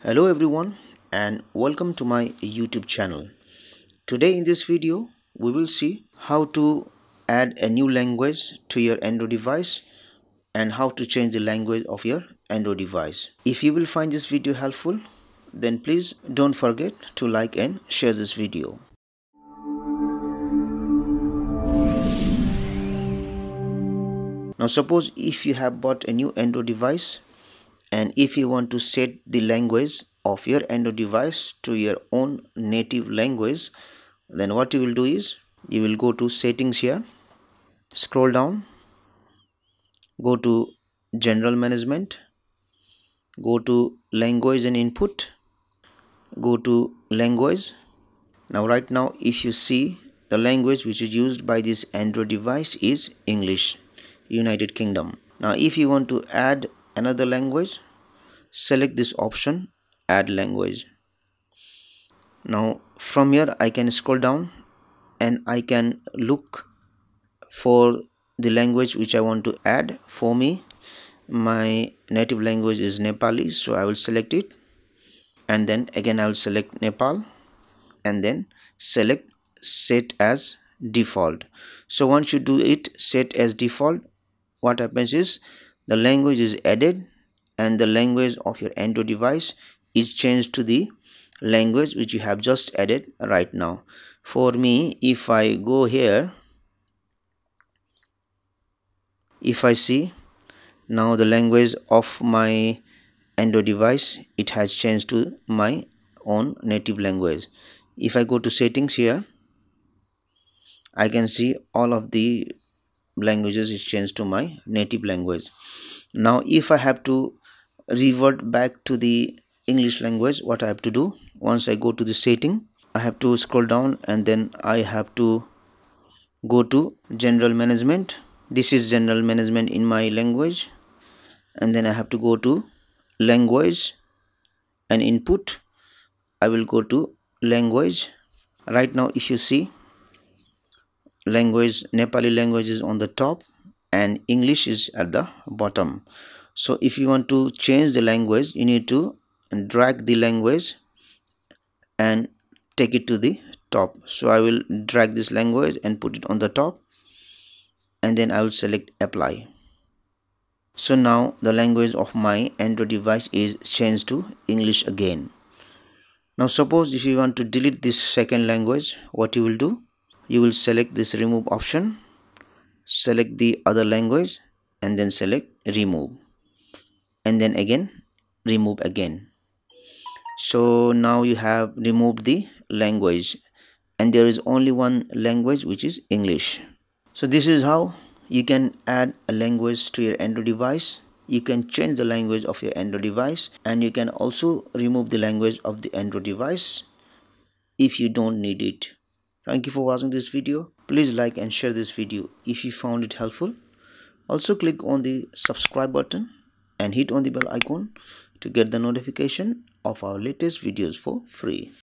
Hello everyone and welcome to my YouTube channel. Today in this video we will see how to add a new language to your Android device and how to change the language of your Android device. If you will find this video helpful, then please don't forget to like and share this video. Now suppose if you have bought a new Android device and if you want to set the language of your Android device to your own native language, then what you will do is you will go to settings here, scroll down, go to general management, go to language and input, go to language. Now right now if you see, the language which is used by this Android device is English, United Kingdom. Now if you want to add another language, select this option, add language. Now from here I can scroll down and I can look for the language which I want to add. For me, my native language is Nepali, so I will select it, and then again I will select Nepal and then select set as default. So once you do it set as default, what happens is the language is added and the language of your Android device is changed to the language which you have just added right now. For me, if I go here, if I see now the language of my Android device, it has changed to my own native language. If I go to settings here, I can see all of the languages is changed to my native language. Now if I have to revert back to the English language, what I have to do, once I go to the setting, I have to scroll down and then I have to go to general management. This is general management in my language, and then I have to go to language and input. I will go to language. Right now if you see, language, Nepali language is on the top and English is at the bottom. So if you want to change the language, you need to drag the language and take it to the top. So I will drag this language and put it on the top, and then I will select apply. So now the language of my Android device is changed to English again. Now suppose if you want to delete this second language, what you will do, you will select this remove option, select the other language and then select remove, and then again remove again. So now you have removed the language and there is only one language which is English. So this is how you can add a language to your Android device. You can change the language of your Android device, and you can also remove the language of the Android device if you don't need it. Thank you for watching this video. Please like and share this video if you found it helpful. Also click on the subscribe button and hit on the bell icon to get the notification of our latest videos for free.